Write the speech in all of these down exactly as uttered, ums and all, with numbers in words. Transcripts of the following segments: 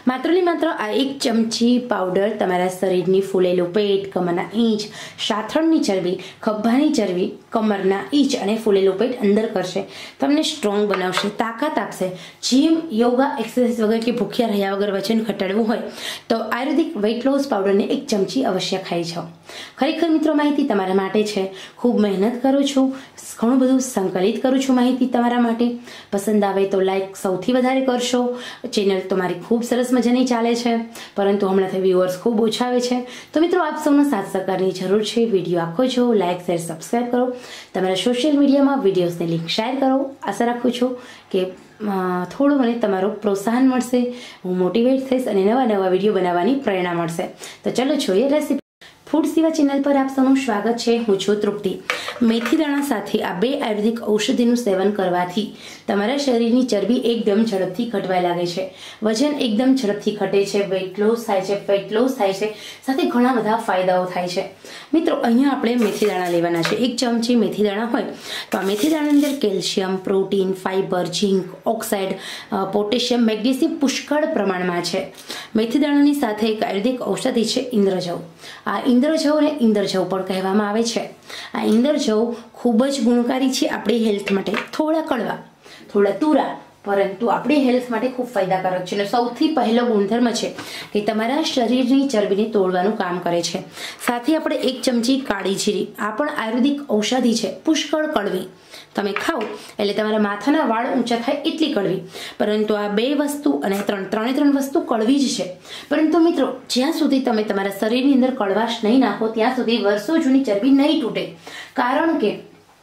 मात्र ने मात्र आ एक चमची पाउडर तमारा शरीरनी फूलेલું पेट, कमरना इंच, સાથળની ચરબી, ખભાની ચરબી, कमरना इंच અને ફૂલેલું पेट अंदर करशे। तमने स्ट्रोंग बनावशे, ताकत आपशे। जिम, योगा, एक्सरसाइज वगैरह के भूख्या રહ્યા વગર वजन घटाडવું હોય તો આયુર્વેદિક વેઇટ લોસ પાવડરને એક ચમચી અવશ્ય ખાઈ જાઓ। ખરેખર મિત્રો માહિતી તમારા માટે છે। ખૂબ મહેનત કરું છું, ઘણું બધું સંકલિત કરું છું માહિતી તમારા માટે। પસંદ આવે તો લાઈક સૌથી વધારે કરશો। ચેનલ તો મારી ખૂબ સરસ મજાની ચાલે છે, પરંતુ હમણાંથી વ્યુઅર્સ ખૂબ ઓછા આવે છે, તો મિત્રો આપ સૌનો સાથ સહકારની જરૂર છે। વિડીયો આખો જો, લાઈક શેર સબસ્ક્રાઈબ કરો, તમારા સોશિયલ મીડિયામાં વિડીયોઝને લિંક શેર કરો। આશા રાખું છું કે થોડું મને તમારું પ્રોત્સાહન મળશે, હું મોટિવેટ થઈશ અને નવા નવા વિડીયો બનાવવાની પ્રેરણા મળશે। તો ચલો જોઈએ રેસીપી। ફૂડ સેવા ચેનલ પર આપ સૌનું સ્વાગત છે। હું છું તૃપ્તિ। મેથી દાણા સાથે આ બે આયુર્વેદિક ઔષધિનું સેવન કરવાથી તમારા શરીરની ચરબી એકદમ ઝડપથી ઘટવા લાગે છે, વજન એકદમ ઝડપથી ઘટે છે, વેઇટ લોસ થાય છે, ફેટ લોસ થાય છે, સાથે ઘણા બધા ફાયદાઓ થાય છે। મિત્રો અહીંયા આપણે મેથી દાણા લેવાના છે। એક ચમચી મેથી દાણા હોય તો આ મેથી દાણાની અંદર calcium, protein, fibre, zinc, oxide, potassium, magnesium પુષ્કળ પ્રમાણમાં છે। મેથી દાણાની સાથે એક આયુર્વેદિક ઔષધિ છે ઇન્દ્રજવ। આ ઇન્દ્રજવને ઇન્દ્રજવ પણ કહેવામાં આવે છે। આ ઇન્દ્રજવ ખૂબ જ ગુણકારી છે આપણી હેલ્થ માટે। થોડા કડવા, થોડા તુરા, પરંતુ આપણી હેલ્થ માટે ખૂબ ફાયદાકારક છે। અને સૌથી પહેલો ગુણધર્મ છે કે તમારા શરીરની ચરબીને તોડવાનું કામ કરે છે। સાથે આપણે એક ચમચી કાળી જીરી, આ પણ આયુર્વેદિક ઔષધિ છે, પુષ્કળ કડવી। તમે ખાઓ એટલે તમારા માથાના વાળ ઊંચા થાય એટલી કડવી, પરંતુ આ બે વસ્તુ અને ત્રણ ત્રણે ત્રણ વસ્તુ કડવી જ છે। પરંતુ મિત્રો જ્યાં સુધી તમે તમારા શરીરની અંદર કડવાશ નહીં નાખો ત્યાં સુધી વર્ષો જૂની ચરબી નહીં તૂટે, કારણ કે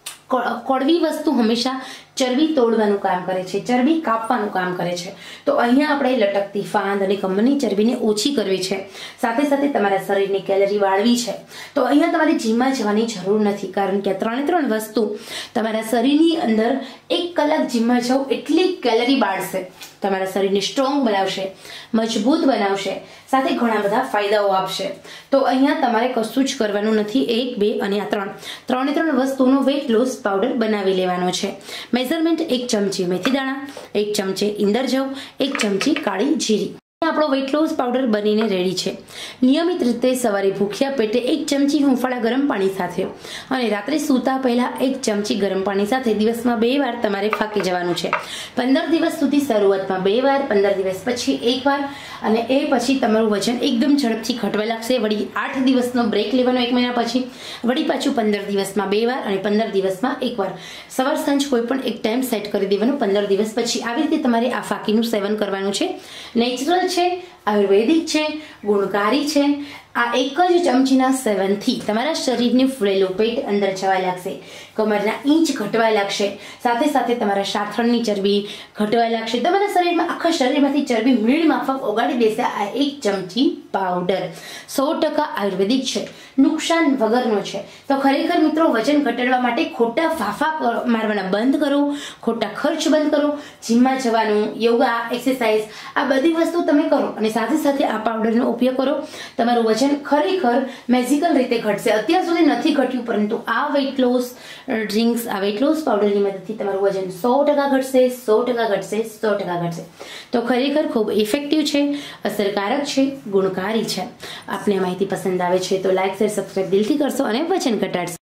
કડવી વસ્તુ હંમેશા ચરબી તોડવાનું કામ કરે છે, ચરબી કાપવાનું કામ કરે છે। તો અહીંયા આપણે લટકતી ફાંદ અને કમરની ચરબીને ઓછી કરવી છે, સાથે સાથે તમારા શરીરની કેલરી વાળવી છે। તો અહીંયા તમારે જીમમાં જવાની જરૂર નથી, કારણ કે આ ત્રણે ત્રણ વસ્તુ તમારા શરીરની અંદર એક કલાક જીમમાં જાઓ એટલી કેલરી બાળશે, તમારા શરીરને સ્ટ્રોંગ બનાવશે, મજબૂત બનાવશે, સાથે ઘણા બધા ફાયદાઓ આપશે। તો અહીંયા તમારે કશું જ કરવાનું નથી। એક, બે અને આ ત્રણ ત્રણે ત્રણ વસ્તુનો વેઇટ લોસ પાવડર બનાવી લેવાનો છે। મેઝરમેન્ટ એક ચમચી મેથી દાણા, એક ચમચી ઇન્દ્રજવ, એક ચમચી કાળી જીરી। આપણો વેઇટ લોસ પાવડર બનીને રેડી છે। નિયમિત રીતે સવારે ભૂખ્યા પેટે એક ચમચી હુંફાળા ગરમ પાણી સાથે અને રાત્રે સૂતા પહેલા એક ચમચી ગરમ પાણી સાથે દિવસમાં બે વાર તમારે ફાંકી જવાનું છે। પંદર દિવસ સુધી શરૂઆતમાં બે વાર, પંદર દિવસ પછી એક વાર, અને એ પછી તમારું વજન એકદમ ઝડપથી ઘટવા લાગશે। વળી આઠ દિવસનો બ્રેક લેવાનો એક મહિના પછી, વળી પાછું પંદર દિવસમાં બે વાર અને પંદર દિવસમાં એક વાર, સવાર સાંજ કોઈ પણ એક ટાઈમ સેટ કરી દેવાનું પંદર દિવસ પછી। આવી રીતે તમારે આ ફાંકીનું સેવન કરવાનું છે। નેચરલ છે, આયુર્વેદિક છે, ગુણકારી છે। આ એક જ ચમચીના સેવનથી તમારા શરીરને ફૂલેલું પેટ અંદર જવા લાગશે, કમરના ઇંચ ઘટવા લાગશે, સાથે સાથે તમારા સાથળની ચરબી ઘટવા લાગશે, તમારા શરીરમાં આખા શરીરમાંથી ચરબી મીણ માફક ઓગાળી દેશે આ એક ચમચી પાવડર। સો ટકા આયુર્વેદિક છે, નુકસાન વગરનો છે। તો ખરેખર મિત્રો વજન ઘટાડવા માટે ખોટા ફાફા મારવાના બંધ કરો, ખોટા ખર્ચ બંધ કરો, જીમમાં જવાનું, યોગા, એક્સરસાઇઝ આ બધી વસ્તુ તમે કરો અને સાથે સાથે આ પાવડરનો ઉપયોગ કરો। તમારું વજન ખરેખર મેજિકલ રીતે ઘટશે। અત્યાર સુધી નથી ઘટ્યું, પરંતુ આ વેઇટ લોસ ડ્રિંક્સ, આ વેઇટ લોસ પાવડરની મદદથી તમારું વજન સો ટકા ઘટશે, સો ટકા ઘટશે, સો ટકા ઘટશે। તો ખરેખર ખૂબ ઇફેક્ટિવ છે, અસરકારક છે, ગુણકારી છે। આપને આ માહિતી પસંદ આવે છે તો લાઈક શેર સબસ્ક્રાઈબ દિલથી કરશો અને વજન ઘટાડશો।